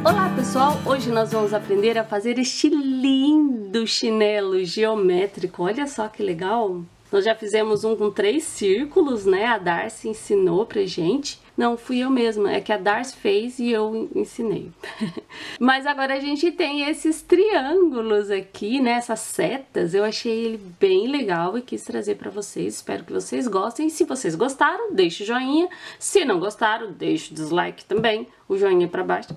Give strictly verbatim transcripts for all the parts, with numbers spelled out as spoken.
Olá pessoal, hoje nós vamos aprender a fazer este lindo chinelo geométrico. Olha só que legal! Nós já fizemos um com três círculos, né? A Darcy ensinou pra gente. Não, fui eu mesma, é que a Darcy fez e eu ensinei. Mas agora a gente tem esses triângulos aqui, né? Essas setas, eu achei ele bem legal e quis trazer pra vocês. Espero que vocês gostem. Se vocês gostaram, deixe o joinha. Se não gostaram, deixe o dislike também. O joinha pra baixo.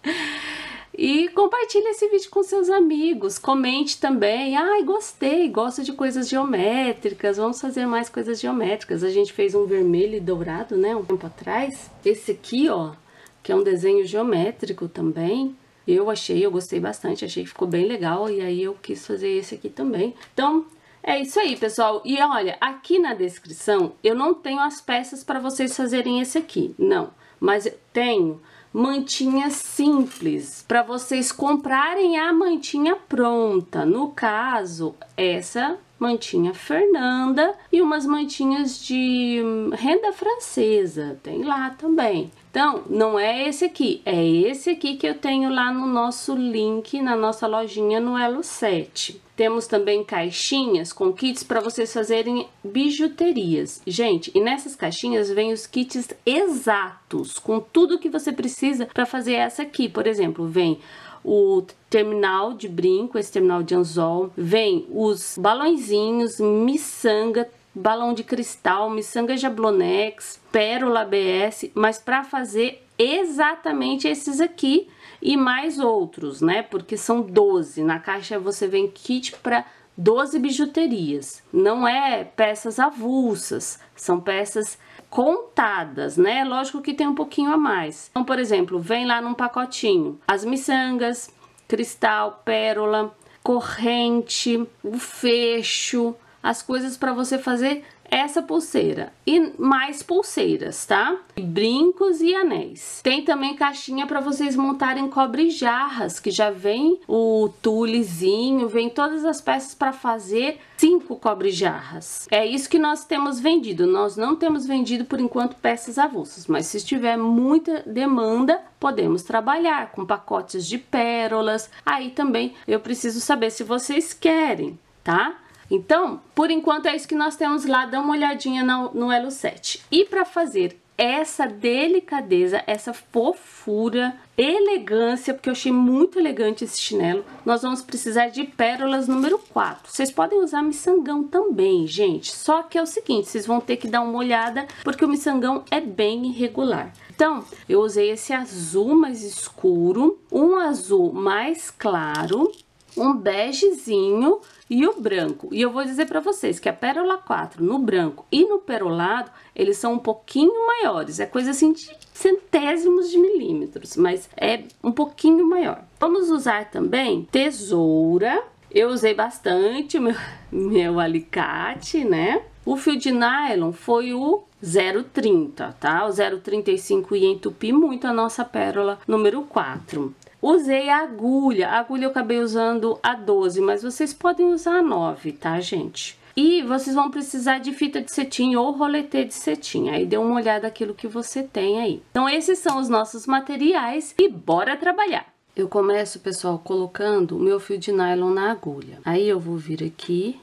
E compartilhe esse vídeo com seus amigos, comente também, ai, gostei, gosto de coisas geométricas, vamos fazer mais coisas geométricas. A gente fez um vermelho e dourado, né, um tempo atrás. Esse aqui, ó, que é um desenho geométrico também, eu achei, eu gostei bastante, achei que ficou bem legal, e aí eu quis fazer esse aqui também. Então, é isso aí, pessoal. E olha, aqui na descrição, eu não tenho as peças para vocês fazerem esse aqui, não, mas eu tenho mantinhas simples para vocês comprarem a mantinha pronta. No caso, essa mantinha Fernanda e umas mantinhas de renda francesa, tem lá também. Então, não é esse aqui, é esse aqui que eu tenho lá no nosso link, na nossa lojinha no Elo sete. Temos também caixinhas com kits para vocês fazerem bijuterias. Gente, e nessas caixinhas vem os kits exatos, com tudo que você precisa para fazer essa aqui. Por exemplo, vem o terminal de brinco, esse terminal de anzol, vem os balõezinhos, miçanga, balão de cristal, miçanga jablonex, pérola A B S, mas para fazer exatamente esses aqui e mais outros, né? Porque são doze. Na caixa você vem kit para doze bijuterias. Não é peças avulsas, são peças contadas, né? Lógico que tem um pouquinho a mais. Então, por exemplo, vem lá num pacotinho as miçangas, cristal, pérola, corrente, o fecho, as coisas para você fazer essa pulseira e mais pulseiras, tá? Brincos e anéis. Tem também caixinha para vocês montarem cobre-jarras, que já vem o tulezinho, vem todas as peças para fazer cinco cobre-jarras. É isso que nós temos vendido. Nós não temos vendido por enquanto peças avulsas, mas se tiver muita demanda, podemos trabalhar com pacotes de pérolas. Aí também eu preciso saber se vocês querem, tá? Então, por enquanto é isso que nós temos lá, dá uma olhadinha no, no Elo sete. E para fazer essa delicadeza, essa fofura, elegância, porque eu achei muito elegante esse chinelo, nós vamos precisar de pérolas número quatro. Vocês podem usar miçangão também, gente, só que é o seguinte, vocês vão ter que dar uma olhada, porque o miçangão é bem irregular. Então, eu usei esse azul mais escuro, um azul mais claro, um begezinho e o branco. E eu vou dizer para vocês que a pérola quatro no branco e no perolado, eles são um pouquinho maiores. É coisa assim de centésimos de milímetros, mas é um pouquinho maior. Vamos usar também tesoura. Eu usei bastante o meu, meu alicate, né? O fio de nylon foi o zero trinta, tá? O zero trinta e cinco ia entupir muito a nossa pérola número quatro. Usei a agulha, a agulha eu acabei usando a doze, mas vocês podem usar a nove, tá, gente? E vocês vão precisar de fita de cetim ou roletê de cetim, aí dê uma olhada naquilo que você tem aí. Então esses são os nossos materiais e bora trabalhar! Eu começo, pessoal, colocando o meu fio de nylon na agulha. Aí eu vou vir aqui,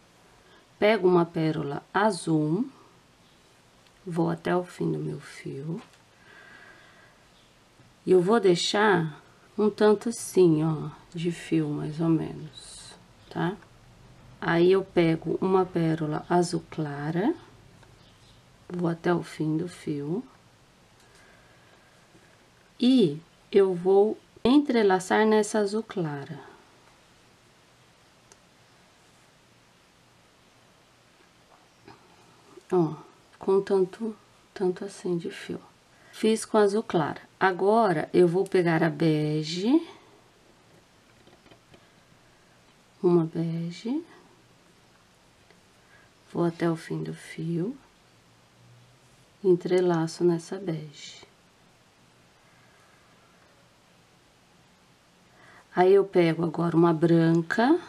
pego uma pérola azul, vou até o fim do meu fio. E eu vou deixar um tanto assim, ó, de fio, mais ou menos, tá? Aí eu pego uma pérola azul clara, vou até o fim do fio. E eu vou entrelaçar nessa azul clara. Ó, com tanto, tanto assim de fio. Fiz com azul clara. Agora, eu vou pegar a bege. Uma bege. Vou até o fim do fio. Entrelaço nessa bege. Aí, eu pego agora uma branca.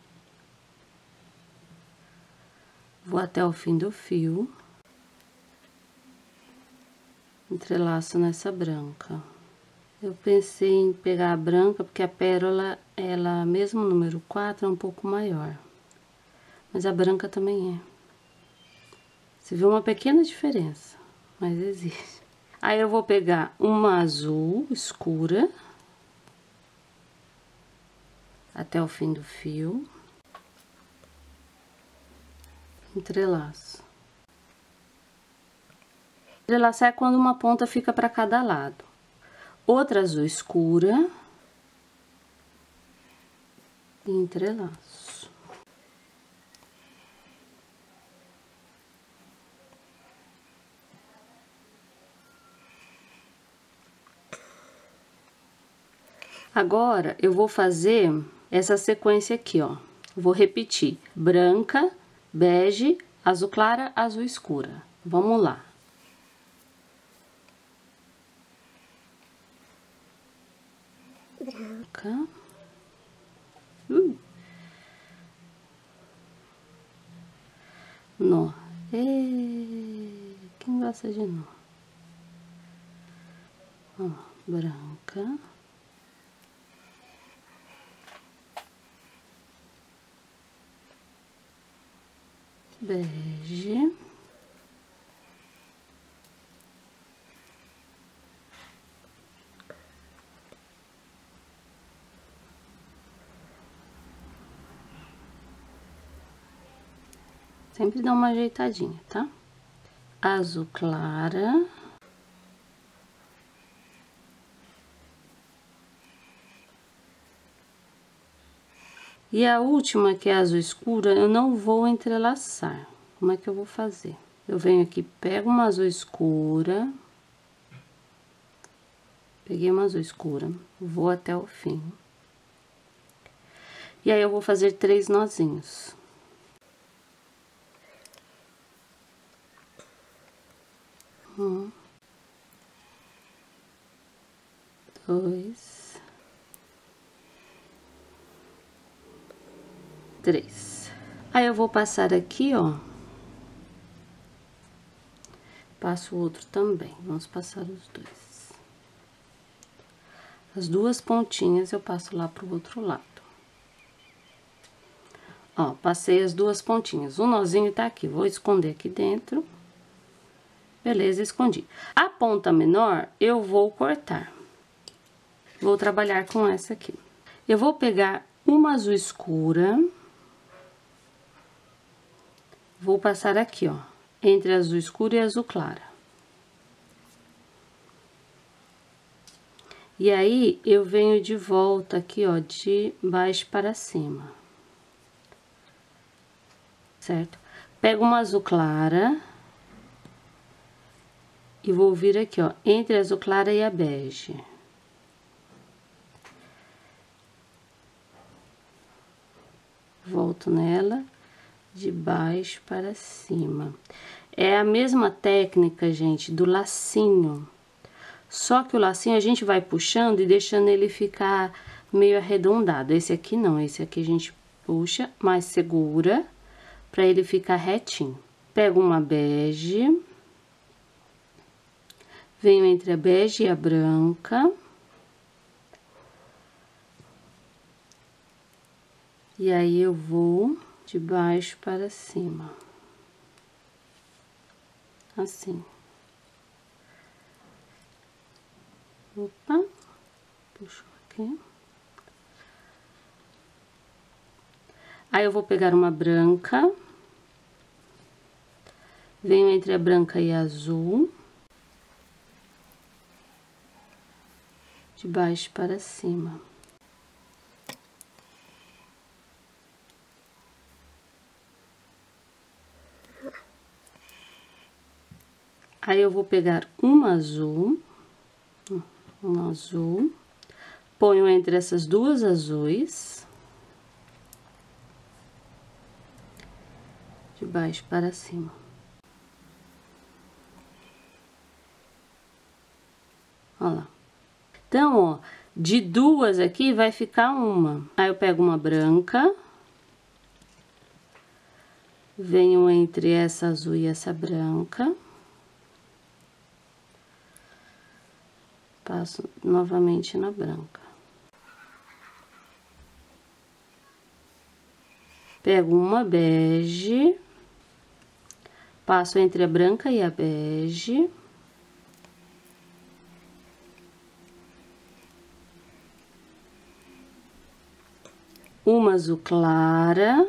Vou até o fim do fio. Entrelaço nessa branca. Eu pensei em pegar a branca, porque a pérola, ela, mesmo o número quatro, é um pouco maior. Mas a branca também é. Você vê uma pequena diferença, mas existe. Aí eu vou pegar uma azul escura até o fim do fio. Entrelaço. Entrelaçar é quando uma ponta fica para cada lado. Outra azul escura. E entrelaço. Agora, eu vou fazer essa sequência aqui, ó. Vou repetir: branca, bege, azul clara, azul escura. Vamos lá. Branca. Uh. Nó. E... Quem gosta de nó? Ó, branca. Bege. Sempre dá uma ajeitadinha, tá? Azul clara. E a última, que é azul escura, eu não vou entrelaçar. Como é que eu vou fazer? Eu venho aqui, pego uma azul escura. Peguei uma azul escura, vou até o fim. E aí, eu vou fazer três nozinhos. Um. Dois. Três. Aí, eu vou passar aqui, ó. Passo o outro também. Vamos passar os dois. As duas pontinhas eu passo lá pro outro lado. Ó, passei as duas pontinhas. O nozinho tá aqui. Vou esconder aqui dentro. Beleza, escondi. A ponta menor, eu vou cortar. Vou trabalhar com essa aqui. Eu vou pegar uma azul escura. Vou passar aqui, ó, entre azul escuro e azul clara. E aí, eu venho de volta aqui, ó, de baixo para cima. Certo? Pego uma azul clara. E vou vir aqui, ó, entre a azul clara e a bege. Volto nela, de baixo para cima. É a mesma técnica, gente, do lacinho. Só que o lacinho a gente vai puxando e deixando ele ficar meio arredondado. Esse aqui não, esse aqui a gente puxa, mas segura, pra ele ficar retinho. Pego uma bege. Venho entre a bege e a branca. E aí, eu vou de baixo para cima. Assim. Opa, puxou aqui. Aí, eu vou pegar uma branca. Venho entre a branca e a azul. De baixo para cima. Aí, eu vou pegar uma azul, um azul, ponho entre essas duas azuis, de baixo para cima. Olha lá. Então, ó, de duas aqui vai ficar uma. Aí, eu pego uma branca, venho entre essa azul e essa branca. Passo novamente na branca. Pego uma bege, passo entre a branca e a bege. Uma azul clara,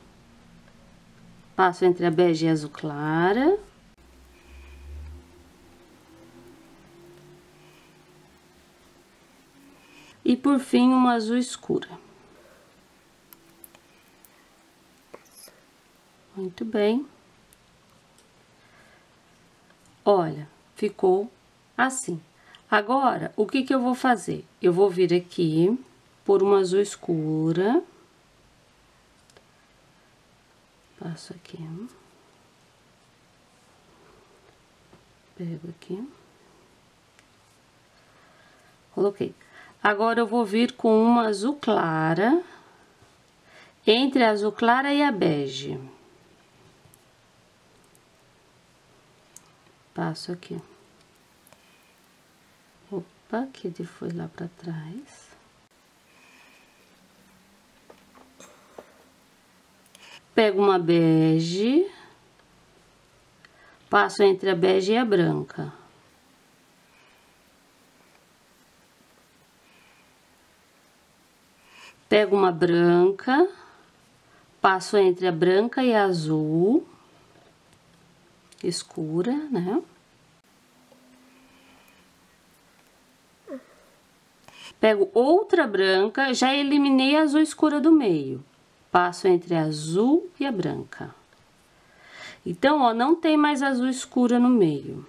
passo entre a bege e a azul clara. E por fim, uma azul escura. Muito bem. Olha, ficou assim. Agora, o que que eu vou fazer? Eu vou vir aqui por uma azul escura. Passo aqui. Pego aqui. Coloquei. Agora, eu vou vir com uma azul clara, entre a azul clara e a bege. Passo aqui. Opa, que ele foi lá pra trás. Pego uma bege, passo entre a bege e a branca. Pego uma branca, passo entre a branca e a azul, escura, né? Pego outra branca, já eliminei a azul escura do meio. Passo entre a azul e a branca. Então, ó, não tem mais azul escura no meio.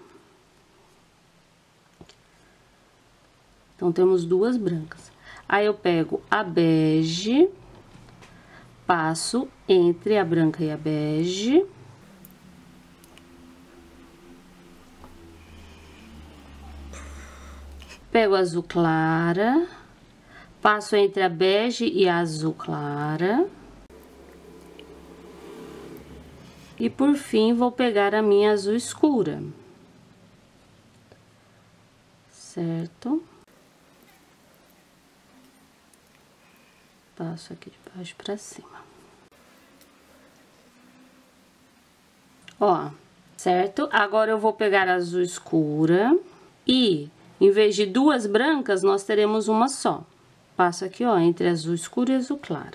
Então, temos duas brancas. Aí, eu pego a bege, passo entre a branca e a bege. Pego a azul clara, passo entre a bege e a azul clara. E, por fim, vou pegar a minha azul escura. Certo? Passo aqui de baixo pra cima. Ó, certo? Agora, eu vou pegar a azul escura e, em vez de duas brancas, nós teremos uma só. Passo aqui, ó, entre azul escuro e azul clara.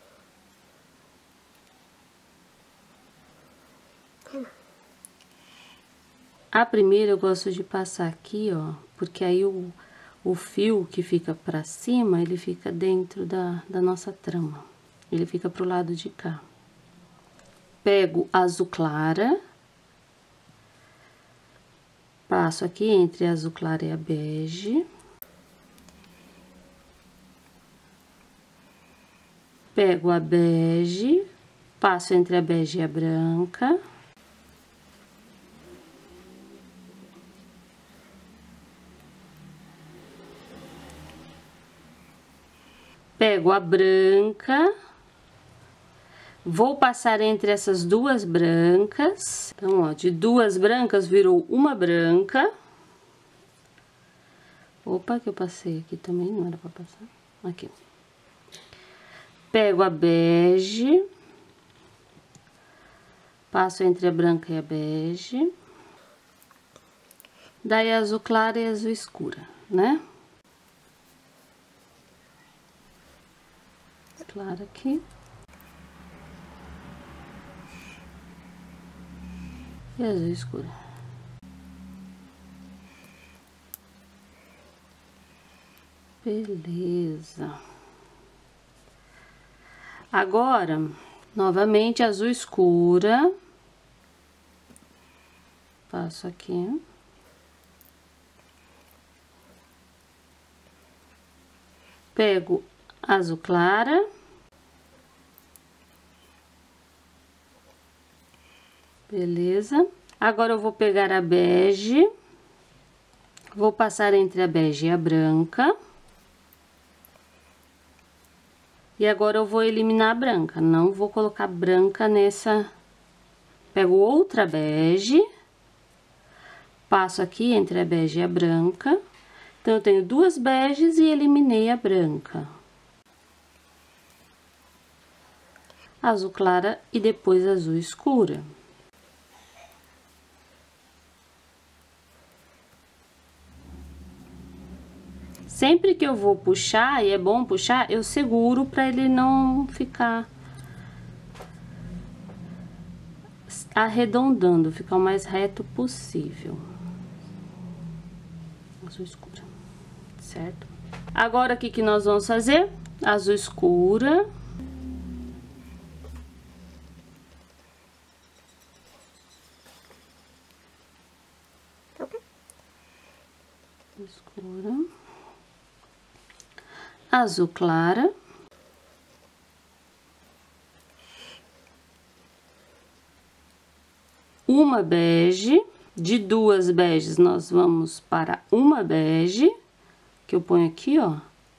A primeira eu gosto de passar aqui, ó, porque aí o, o fio que fica pra cima, ele fica dentro da, da nossa trama. Ele fica pro lado de cá. Pego azul clara. Passo aqui entre a azul clara e a bege. Pego a bege, passo entre a bege e a branca. Pego a branca, vou passar entre essas duas brancas. Então, ó, de duas brancas virou uma branca. Opa, que eu passei aqui também, não era pra passar. Aqui. Pego a bege, passo entre a branca e a bege. Daí, azul clara e azul escura, né? Clara aqui. E azul escura. Beleza. Agora, novamente, azul escura. Passo aqui. Pego azul clara. Beleza. Agora, eu vou pegar a bege. Vou passar entre a bege e a branca. E agora, eu vou eliminar a branca. Não vou colocar branca nessa... Pego outra bege. Passo aqui entre a bege e a branca. Então, eu tenho duas beges e eliminei a branca. Azul clara e depois azul escura. Sempre que eu vou puxar, e é bom puxar, eu seguro para ele não ficar arredondando, ficar o mais reto possível. Azul escura, certo? Agora, o que que nós vamos fazer? Azul escura. Escura. Azul clara. Uma bege. De duas beges, nós vamos para uma bege, que eu ponho aqui, ó.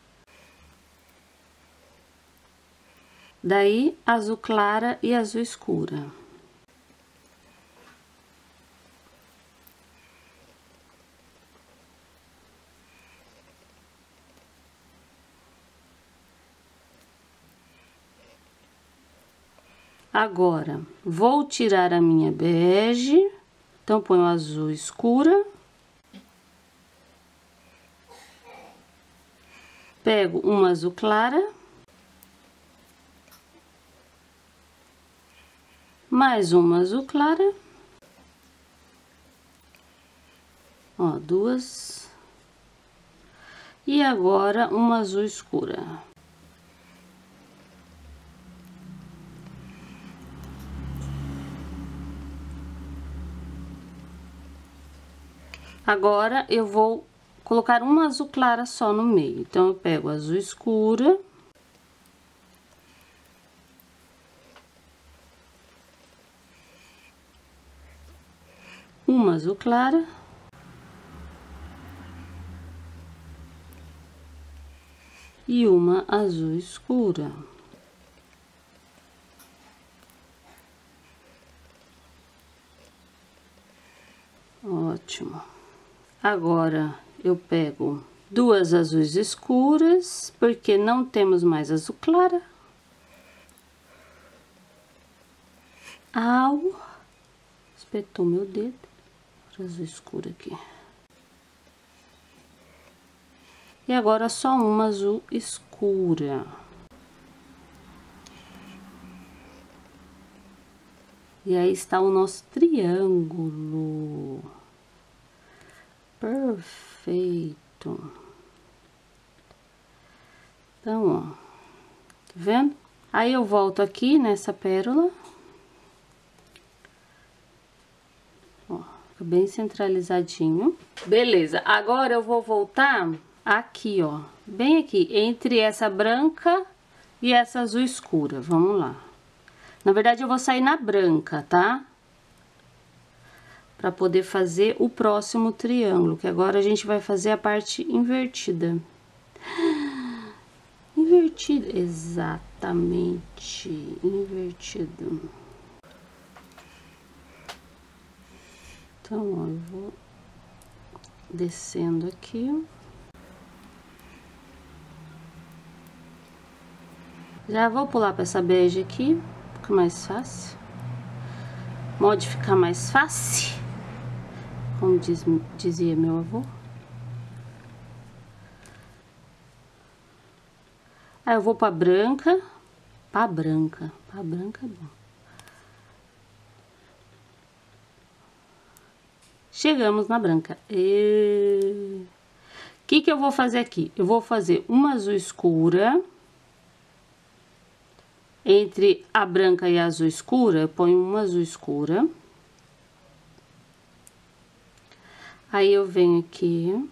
Daí, azul clara e azul escura. Agora, vou tirar a minha bege, então ponho azul escura. Pego uma azul clara. Mais uma azul clara. Ó, duas. E agora, uma azul escura. Agora, eu vou colocar uma azul clara só no meio. Então, eu pego azul escura. Uma azul clara. E uma azul escura. Ótimo. Agora, eu pego duas azuis escuras, porque não temos mais azul clara. Au! Espetou meu dedo. Azul escuro aqui. E agora, só uma azul escura. E aí está o nosso triângulo. Perfeito. Então, ó, tá vendo? Aí, eu volto aqui nessa pérola. Ó, fica bem centralizadinho. Beleza, agora eu vou voltar aqui, ó, bem aqui, entre essa branca e essa azul escura. Vamos lá. Na verdade, eu vou sair na branca, tá? Para poder fazer o próximo triângulo, que agora a gente vai fazer a parte invertida. Invertida, exatamente, invertido. Então, ó, eu vou descendo aqui. Já vou pular para essa bege aqui, fica mais fácil. Pode ficar mais fácil. Como diz, dizia meu avô. Aí, eu vou pra branca. Pra branca. Pra branca é bom. Chegamos na branca. E... O que que eu vou fazer aqui? Eu vou fazer uma azul escura. Entre a branca e a azul escura, eu ponho uma azul escura. Aí, eu venho aqui,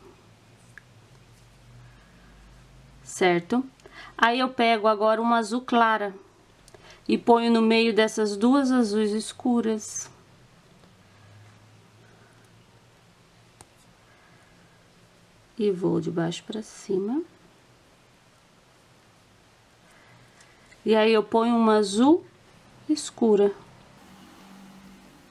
certo? Aí, eu pego agora uma azul clara e ponho no meio dessas duas azuis escuras. E vou de baixo pra cima. E aí, eu ponho uma azul escura.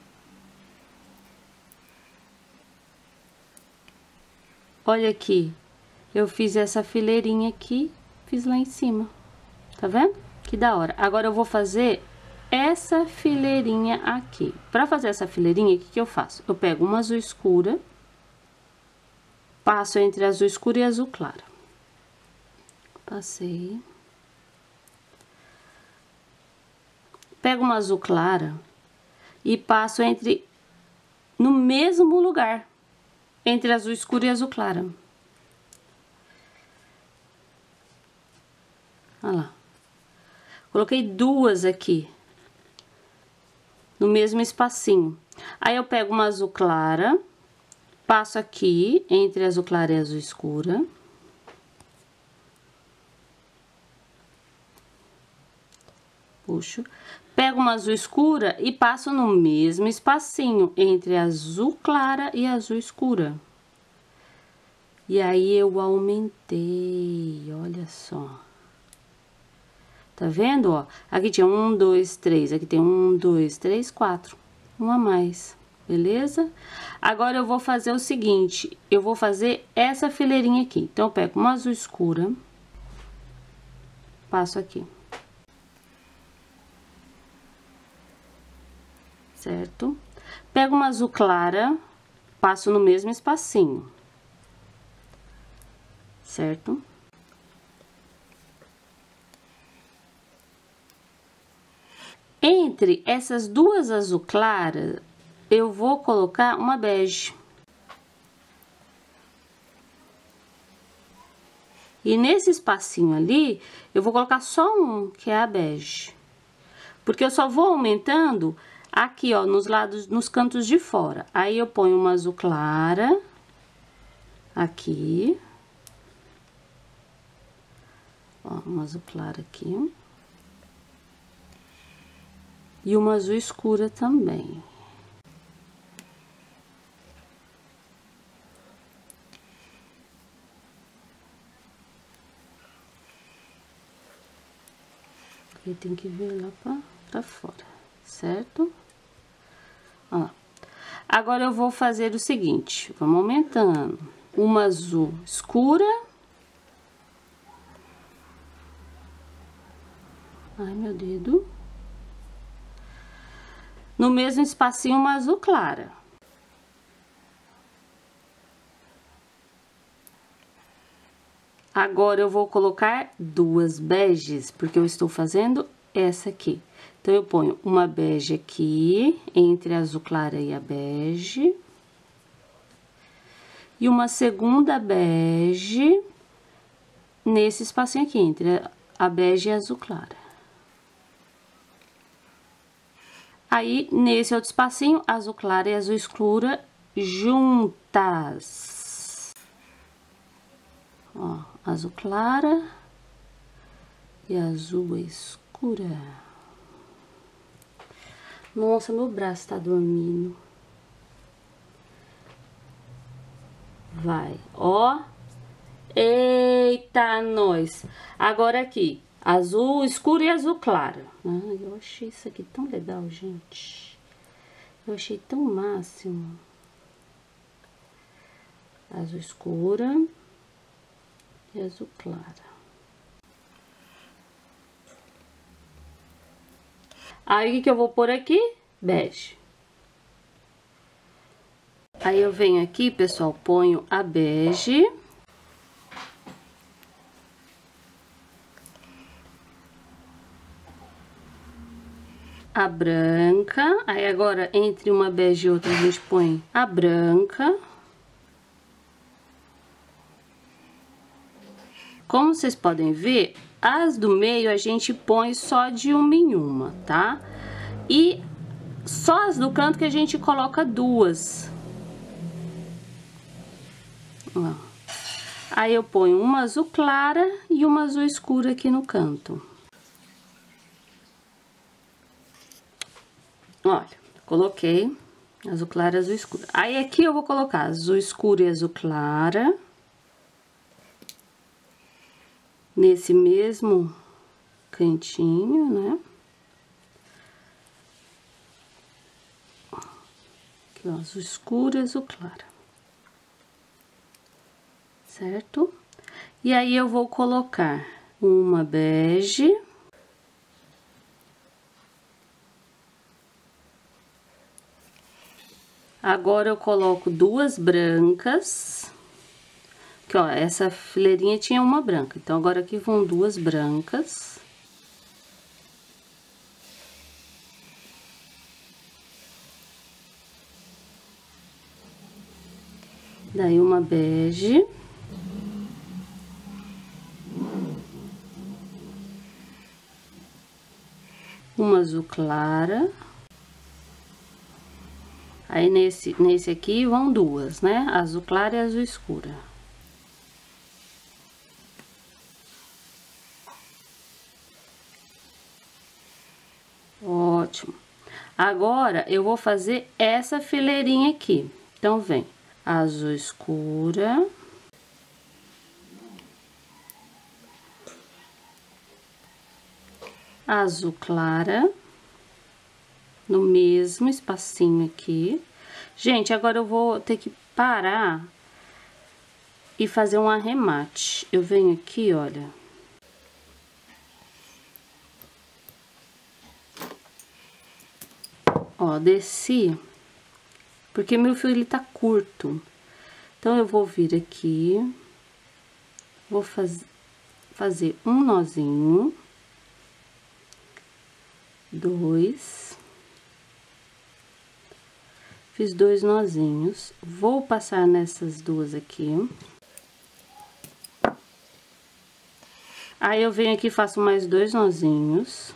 Olha aqui, eu fiz essa fileirinha aqui, fiz lá em cima. Tá vendo? Que da hora. Agora eu vou fazer essa fileirinha aqui. Pra fazer essa fileirinha, o que que eu faço? Eu pego uma azul escura, passo entre azul escuro e azul clara. Passei. Pego uma azul clara e passo entre, no mesmo lugar, entre azul escuro e azul clara. Olha lá. Coloquei duas aqui, no mesmo espacinho. Aí eu pego uma azul clara, passo aqui, entre azul clara e azul escura. Puxo. Pego uma azul escura e passo no mesmo espacinho, entre azul clara e azul escura. E aí, eu aumentei, olha só. Tá vendo, ó? Aqui tinha um, dois, três, aqui tem um, dois, três, quatro. Um a mais, beleza? Agora, eu vou fazer o seguinte, eu vou fazer essa fileirinha aqui. Então, eu pego uma azul escura, passo aqui. Certo? Pego uma azul clara, passo no mesmo espacinho. Certo? Entre essas duas azul claras, eu vou colocar uma bege. E nesse espacinho ali, eu vou colocar só um, que é a bege. Porque eu só vou aumentando aqui, ó, nos lados, nos cantos de fora. Aí, eu ponho uma azul clara, aqui. Ó, uma azul clara aqui. E uma azul escura também. Aqui tem que vir lá pra, pra fora, certo? Ó. Agora, eu vou fazer o seguinte, vamos aumentando. Uma azul escura. Ai, meu dedo. No mesmo espacinho, uma azul clara. Agora, eu vou colocar duas beges, porque eu estou fazendo essa aqui. Então, eu ponho uma bege aqui, entre a azul clara e a bege. E uma segunda bege nesse espacinho aqui, entre a bege e a azul clara. Aí, nesse outro espacinho, azul clara e azul escura juntas. Ó, azul clara e azul escura. Nossa, meu braço tá dormindo. Vai, ó. Eita, nós. Agora aqui, azul escuro e azul claro. Ah, eu achei isso aqui tão legal, gente. Eu achei tão máximo. Azul escura e azul clara. Aí, o que que eu vou pôr aqui? Bege. Aí, eu venho aqui, pessoal, ponho a bege. A branca. Aí, agora, entre uma bege e outra, a gente põe a branca. Como vocês podem ver, as do meio a gente põe só de uma em uma, tá? E só as do canto que a gente coloca duas. Ó. Aí, eu ponho uma azul clara e uma azul escura aqui no canto. Olha, coloquei azul clara e azul escura. Aí, aqui eu vou colocar azul escuro e azul clara. Nesse mesmo cantinho, né? Aqui, ó, azul escuro e azul clara. Certo? E aí eu vou colocar uma bege. Agora eu coloco duas brancas. Aqui, ó, essa fileirinha tinha uma branca, então agora aqui vão duas brancas. Daí uma bege. Uma azul clara. Aí nesse, nesse aqui vão duas, né? Azul clara e azul escura. Ótimo. Agora eu vou fazer essa fileirinha aqui. Então vem azul escura. Azul clara. No mesmo espacinho aqui. Gente, agora eu vou ter que parar e fazer um arremate. Eu venho aqui, olha. Ó, desci, porque meu fio ele tá curto. Então eu vou vir aqui, vou faz, fazer um nozinho, dois, fiz dois nozinhos, vou passar nessas duas aqui. Aí eu venho aqui e faço mais dois nozinhos.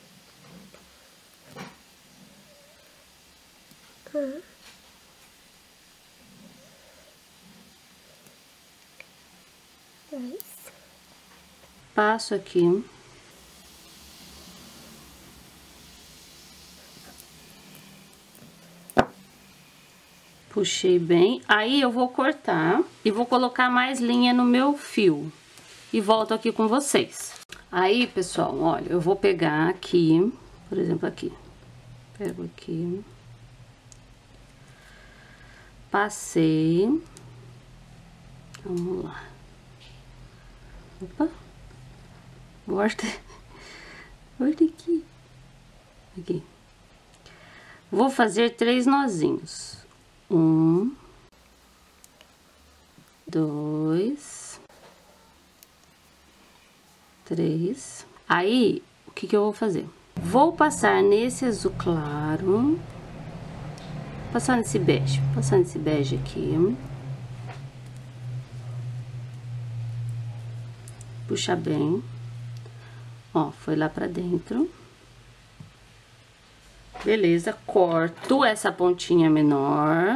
Passo aqui. Puxei bem. Aí eu vou cortar e vou colocar mais linha no meu fio. E volto aqui com vocês. Aí, pessoal, olha, eu vou pegar aqui, por exemplo, aqui. Pego aqui. Passei. Vamos lá. Opa. Volta. Volta aqui. Aqui. Vou fazer três nozinhos. Um. Dois. Três. Aí, o que que eu vou fazer? Vou passar nesse azul claro. Passar nesse bege. Passar nesse bege aqui. Puxa bem. Ó, foi lá pra dentro. Beleza, corto essa pontinha menor.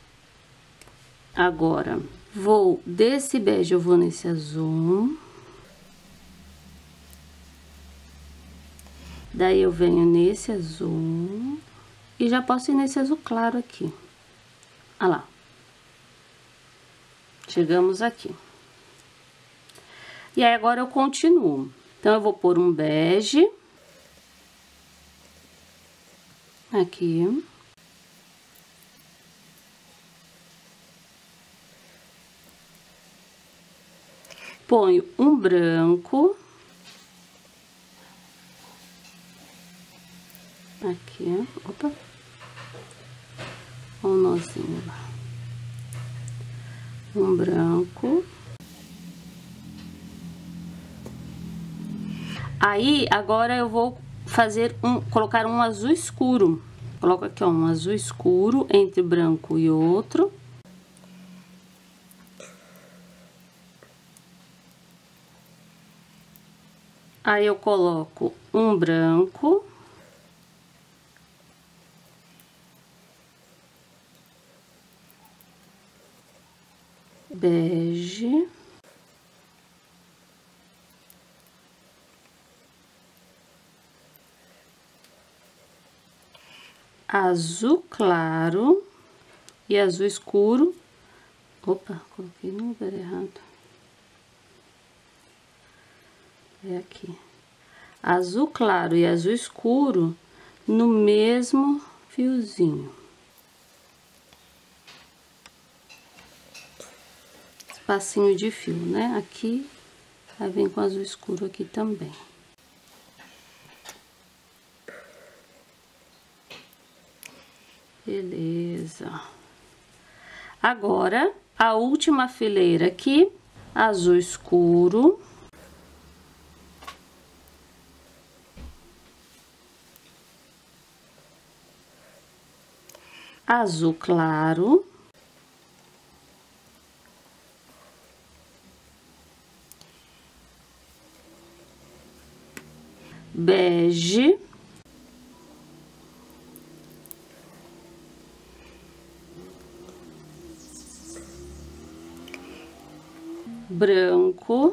Agora, vou desse bege, eu vou nesse azul. Daí, eu venho nesse azul. E já posso ir nesse azul claro aqui. Olha lá. Chegamos aqui. E aí, agora eu continuo. Então, eu vou pôr um bege. Aqui. Ponho um branco. Aqui, opa. Um nozinho lá. Um branco. Aí, agora eu vou fazer um, colocar um azul escuro. Coloco aqui, ó, um azul escuro entre branco e outro. Aí, eu coloco um branco. Bege. Azul claro e azul escuro. Opa, coloquei no lugar errado. É aqui. Azul claro e azul escuro no mesmo fiozinho. espacinho de fio, né? Aqui, aí vem com azul escuro aqui também. Beleza. Agora, a última fileira aqui, azul escuro. Azul claro. Bege. Branco.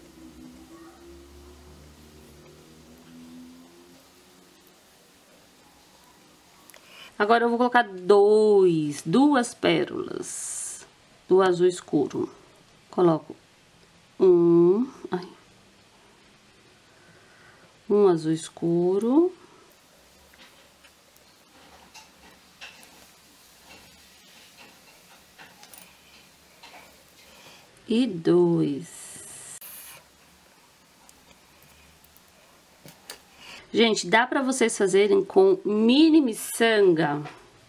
Agora eu vou colocar dois, duas pérolas do azul escuro. Coloco um, ai, um azul escuro. E dois. Gente, dá pra vocês fazerem com mini miçanga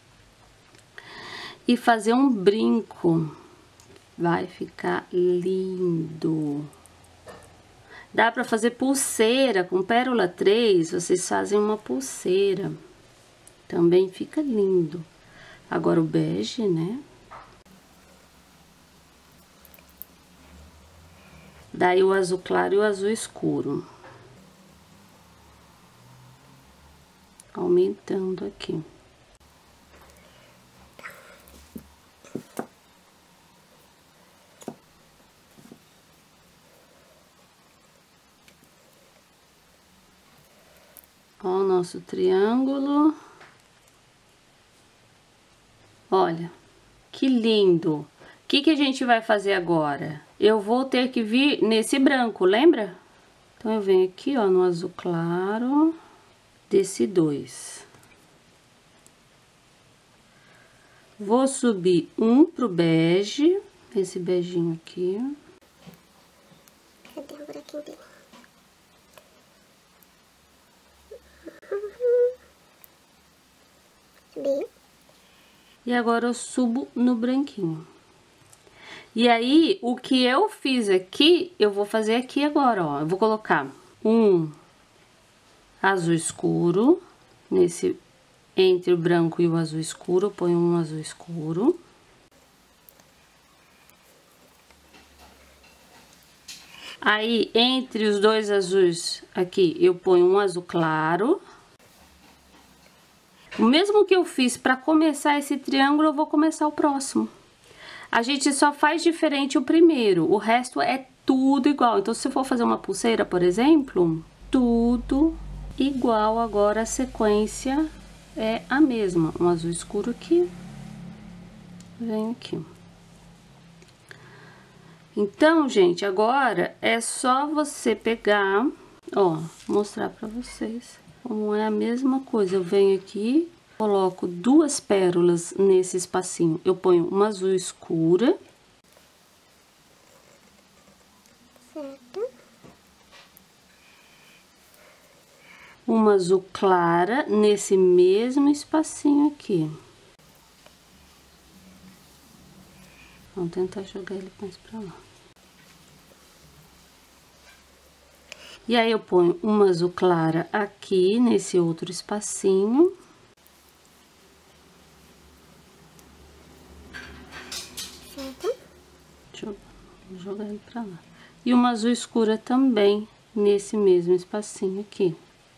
e fazer um brinco. Vai ficar lindo. Dá pra fazer pulseira com pérola três, vocês fazem uma pulseira. Também fica lindo. Agora o bege, né? Daí o azul claro e o azul escuro. Aumentando aqui. Ó o nosso triângulo. Olha, que lindo. O que que a gente vai fazer agora? Eu vou ter que vir nesse branco, lembra? Então, eu venho aqui, ó, no azul claro, desse dois. Vou subir um pro bege, esse beijinho aqui. Cadê o buraquinho dele? Subi. E agora eu subo no branquinho. E aí, o que eu fiz aqui, eu vou fazer aqui agora, ó. Eu vou colocar um azul escuro, nesse, entre o branco e o azul escuro, eu ponho um azul escuro. Aí, entre os dois azuis aqui, eu ponho um azul claro. O mesmo que eu fiz para começar esse triângulo, eu vou começar o próximo. A gente só faz diferente o primeiro, o resto é tudo igual. Então, se eu for fazer uma pulseira, por exemplo, tudo igual. Agora, a sequência é a mesma. Um azul escuro aqui, venho aqui. Então, gente, agora é só você pegar, ó, mostrar pra vocês como é a mesma coisa. Eu venho aqui, coloco duas pérolas nesse espacinho. Eu ponho uma azul escura. Certo. Uma azul clara nesse mesmo espacinho aqui. Vamos tentar jogar ele mais pra lá. E aí, eu ponho uma azul clara aqui, nesse outro espacinho. Certo. Deixa eu jogar ele pra lá. E uma azul escura também, nesse mesmo espacinho aqui.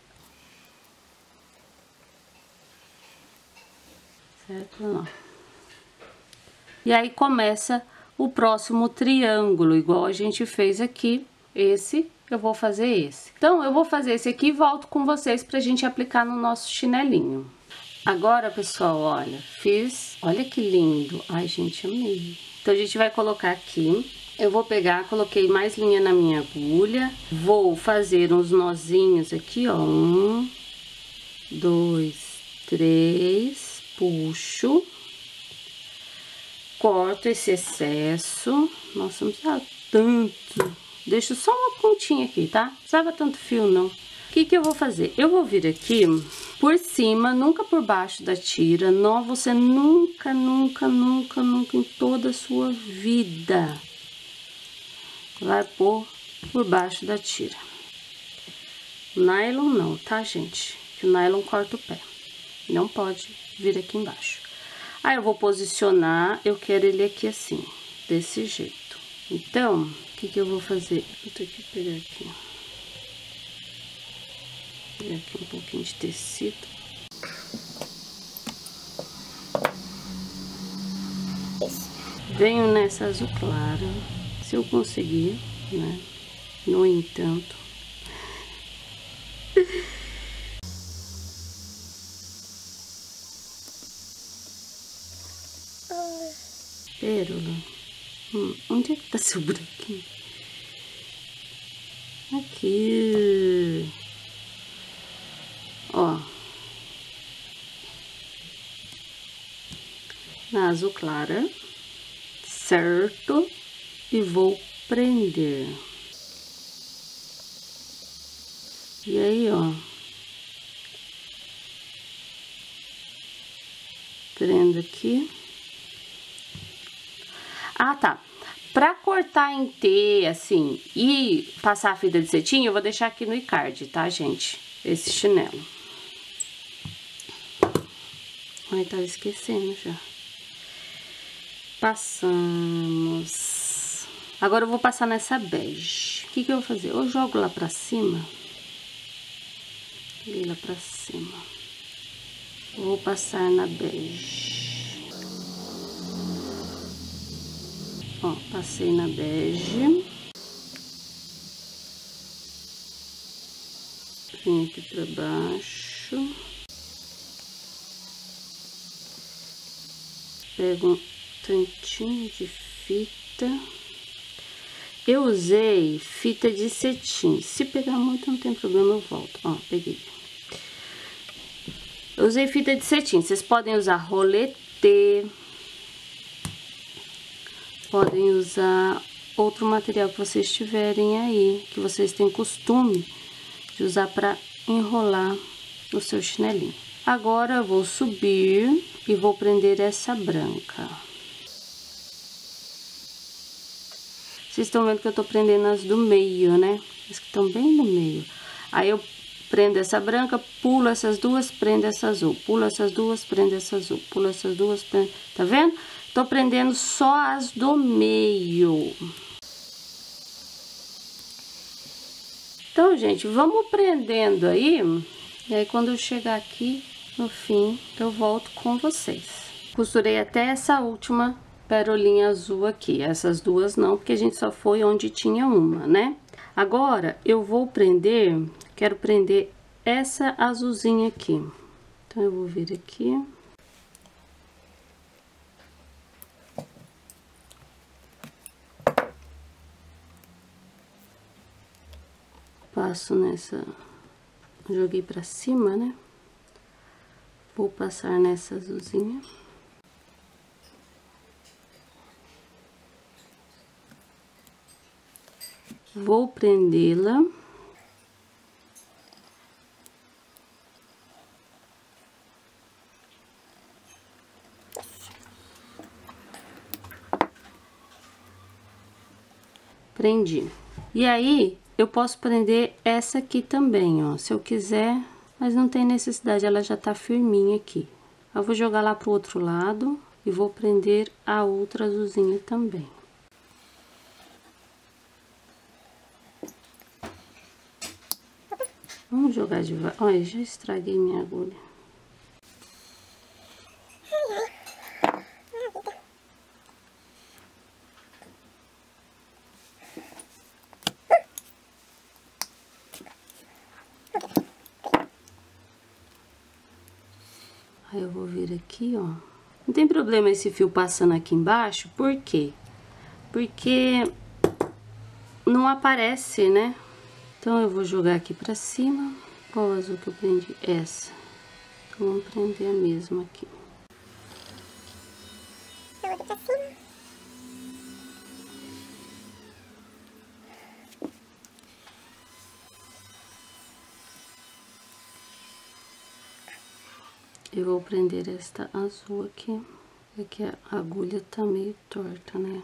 Certo? Não. E aí, começa o próximo triângulo, igual a gente fez aqui. Esse, eu vou fazer esse. Então, eu vou fazer esse aqui e volto com vocês pra gente aplicar no nosso chinelinho. Agora, pessoal, olha, fiz... Olha que lindo. Ai, gente, amei. Então, a gente vai colocar aqui. Eu vou pegar, coloquei mais linha na minha agulha. Vou fazer uns nozinhos aqui, ó. Um, dois, três, puxo. corto esse excesso. Nossa, não precisa tanto. Deixo só uma pontinha aqui, tá? Não precisava tanto fio, não. O que que eu vou fazer? Eu vou vir aqui por cima, nunca por baixo da tira. Não, você nunca, nunca, nunca, nunca em toda a sua vida vai pôr por baixo da tira. Nylon não, tá, gente? Que o nylon corta o pé. Não pode vir aqui embaixo. Aí eu vou posicionar, eu quero ele aqui assim, desse jeito. Então, o que que eu vou fazer? Vou ter que pegar aqui. Pegar aqui um pouquinho de tecido. Venho nessa azul clara, se eu conseguir, né? No entanto. Pérola. Hum, onde é que tá seu buraquinho? Aqui. Ó. Na azul clara. Certo? E vou prender. E aí, ó. Prendo aqui. Ah, tá. Pra cortar em T, assim, e passar a fita de cetim, eu vou deixar aqui no Icard, tá, gente? Esse chinelo. Ai, tava esquecendo já. Passamos. Agora eu vou passar nessa bege. O que que eu vou fazer? Eu jogo lá pra cima. E lá pra cima. Vou passar na bege. Ó, passei na bege. Vim aqui pra baixo. Pego um tantinho de fita. Eu usei fita de cetim. Se pegar muito, não tem problema, eu volto. Ó, peguei. Eu usei fita de cetim. Vocês podem usar rolete. Podem usar outro material que vocês tiverem aí, que vocês têm costume de usar para enrolar o seu chinelinho. Agora eu vou subir e vou prender essa branca. Vocês estão vendo que eu tô prendendo as do meio, né? As que estão bem no meio. Aí eu prendo essa branca, pulo essas duas, prendo essa azul. Pulo essas duas, prendo essa azul. Pulo essas duas, prendo... Tá vendo? Tô prendendo só as do meio. Então, gente, vamos prendendo aí. E aí, quando eu chegar aqui no fim, eu volto com vocês. Costurei até essa última perolinha azul aqui. Essas duas não, porque a gente só foi onde tinha uma, né? Agora, eu vou prender, quero prender essa azulzinha aqui. Então, eu vou vir aqui. Passo nessa, joguei pra cima, né? Vou passar nessa azulzinha. Vou prendê-la. Prendi. E aí, eu posso prender essa aqui também, ó, se eu quiser, mas não tem necessidade, ela já tá firminha aqui. Eu vou jogar lá pro outro lado e vou prender a outra azulzinha também. Vamos jogar devagar. Olha, já estraguei minha agulha. Aí eu vou vir aqui, ó. Não tem problema esse fio passando aqui embaixo, por quê? Porque não aparece, né? Então, eu vou jogar aqui pra cima. Qual azul que eu prendi? Essa. Então, vamos prender a mesma aqui. Eu vou pra cima. Eu vou prender esta azul aqui, porque a agulha tá meio torta, né?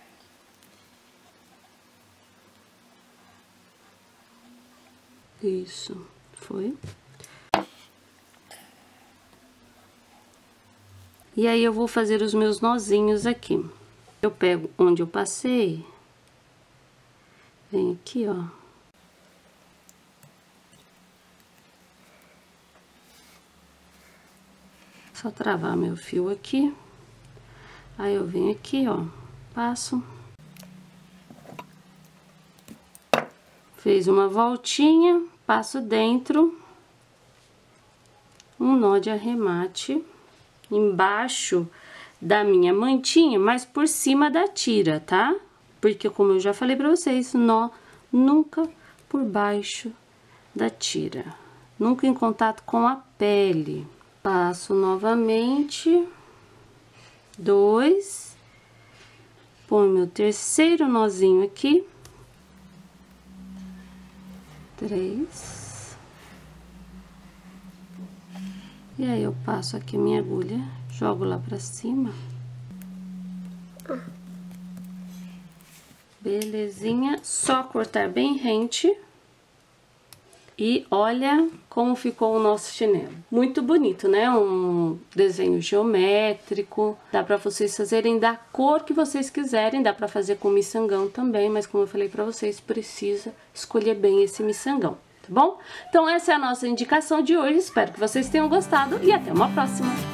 Isso, foi. E aí, eu vou fazer os meus nozinhos aqui. Eu pego onde eu passei, venho aqui, ó. Só travar meu fio aqui. Aí, eu venho aqui, ó, passo. Fez uma voltinha, passo dentro. Um nó de arremate embaixo da minha mantinha, mas por cima da tira, tá? Porque, como eu já falei pra vocês, nó nunca por baixo da tira. Nunca em contato com a pele. Passo novamente. Dois. Põe meu terceiro nozinho aqui. Três. E aí, eu passo aqui minha agulha, jogo lá pra cima. Belezinha, só cortar bem rente. E olha como ficou o nosso chinelo. Muito bonito, né? Um desenho geométrico. Dá pra vocês fazerem da cor que vocês quiserem. Dá pra fazer com miçangão também, mas como eu falei pra vocês, precisa escolher bem esse miçangão, tá bom? Então essa é a nossa indicação de hoje. Espero que vocês tenham gostado e até uma próxima!